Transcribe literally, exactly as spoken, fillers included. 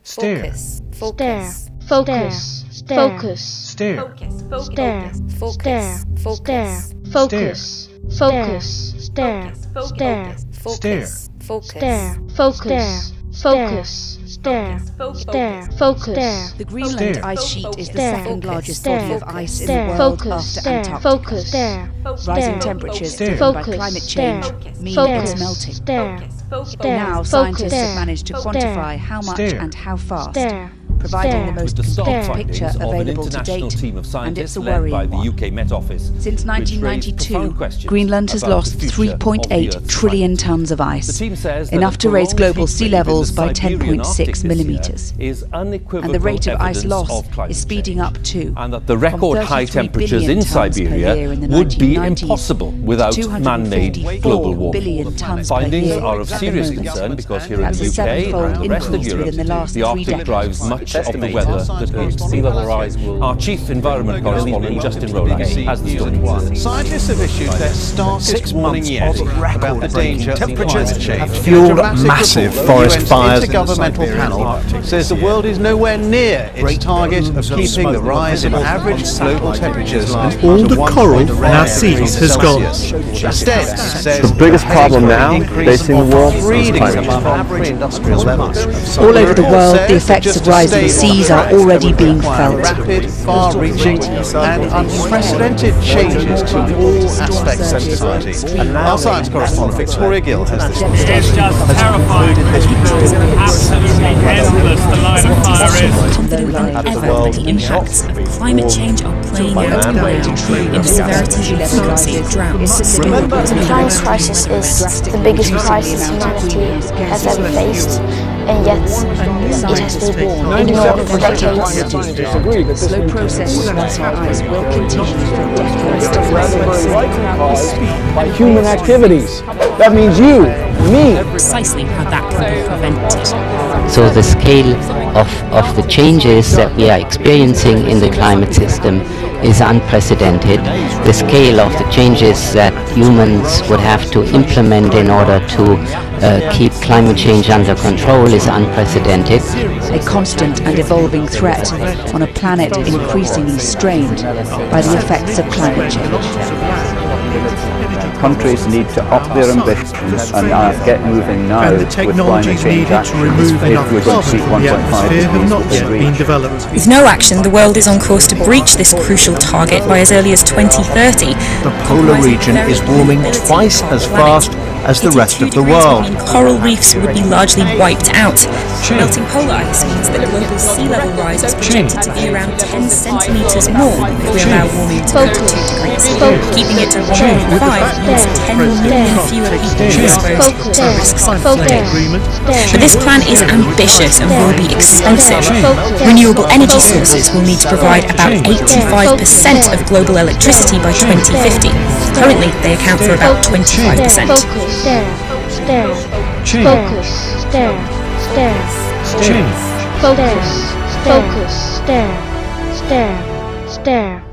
Stare. Focus. Focus. Focus. Stare. Stare. Focus. Focus. Focus. Focus. Stare. Stare. Stare. Stare. Focus. Focus. Stare. Stare. Focus. The Greenland Stare. ice sheet is the Stare. second largest Stare. body of ice in Stare. the world Focus. after Stare. Antarctica. Focus. Stare. Rising Stare. temperatures Stare. driven by Focus. climate Stare. change mean Focus. it's melting. Stare. Stare. Now, Focus. scientists have Stare. managed to quantify how much Stare. and how fast, Stare. providing Stare. the most With the stock Stare. findings picture of an available to international date, team of and it's scientists a led by worrying the one. U K Met Office. Since which nineteen raised ninety-two, profound questions Greenland has about the lost future three of point the eight Earth's trillion climate. tons of The ice, team says that enough a to raise prolonged global heat sea wave in levels the by Siberian ten point Arctic six this year millimetres. is unequivocal And the rate of ice evidence loss of climate is speeding change. up too. And that the from record high thirty-three temperatures billion in tonnes per Siberia year in the would be nineteen nineties impossible without to man-made global two hundred fifty-four warming. billion tonnes per Findings year are of at the serious moment. concern because here in That's the a U K sevenfold and the rest of increase Europe, within the last the three Arctic decades. drives much of the weather that hits sea level rise will... Our chief environment correspondent, Justin Rowland, has the story. Scientists have issued their starkest warning yet about the danger of climate change. have fueled Dramatic massive report forest from the fires U N's in the Intergovernmental Siberian Panel Arctic says the world is nowhere near its target of keeping the rise in average global temperatures all to the coral one point in our seas has gone. Instead, he says The biggest problem now increase facing the world is readings climate above average industrial levels. All over the report world, says the that effects just of to rising stay on seas are track, already would being require felt. rapid, far-reaching, and unprecedented changes to all aspects of society. Our science correspondent Victoria Gill has this. It's just terrifying. Absolutely endless the line of fire is. Confident than ever that the impacts of climate change are playing out now in the severity and frequency of droughts. The climate crisis is the biggest crisis humanity has ever faced, and yet it has been ignored for decades. Slow process of melting ice will continue for decades to come. by human activities. That means you, me. Precisely how that can be prevented. So the scale of, of the changes that we are experiencing in the climate system is unprecedented. The scale of the changes that humans would have to implement in order to uh, keep climate change under control is unprecedented. A constant and evolving threat on a planet increasingly strained by the effects of climate change. Countries need to up their ambitions and uh, get moving now And the technologies needed to remove enough carbon from the atmosphere have not yet been developed. With no action, the world is on course to breach this crucial target by as early as twenty thirty. The polar region is warming twice as fast as the rest of the world. Coral reefs would be largely wiped out. Melting polar ice means that global sea level rise is projected to be around ten centimetres more if we allow warming to go to two degrees. Keeping it to one point five means ten million fewer people exposed to risks of flooding. But this plan is ambitious and will be expensive. Renewable energy sources will need to provide about eighty-five percent of global electricity by twenty fifty. Currently, they account for about twenty-five percent. Stare, stare, focus, stare, stare, Change. focus, focus, stare, stare, stare.